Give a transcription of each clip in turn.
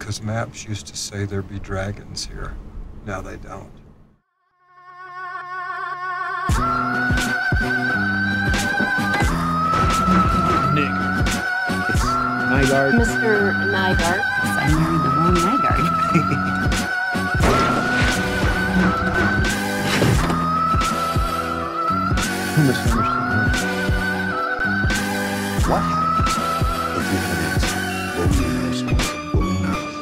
because maps used to say there'd be dragons here. Now they don't. Nick. It's Nygaard. Mr. Nygaard. I married the wrong Nygaard. What happens if you connect loneliness with loneliness?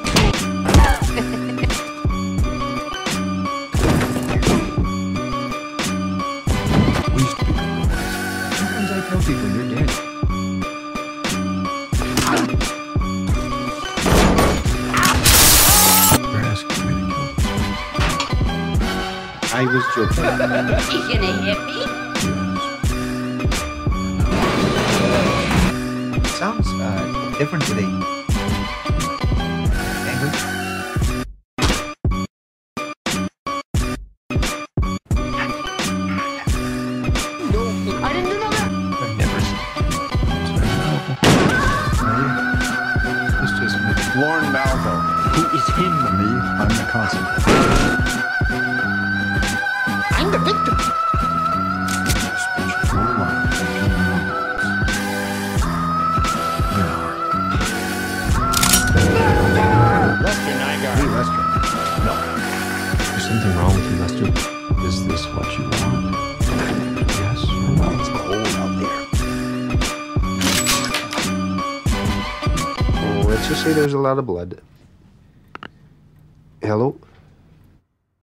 We used to be good boys. Sometimes I tell people you're dead. You're asking me to kill I was joking. You gonna hit me? Sounds different today. Angry? I didn't know that. I've never It's just me. Lorne Malvo. Who is him? Me, I'm the consequence. I'm the victim. Lester Nygaard. Hey, Lester. No. There's something wrong with you, Lester. Is this what you want? Yes or no? It's cold out there. Let's just say there's a lot of blood. Hello?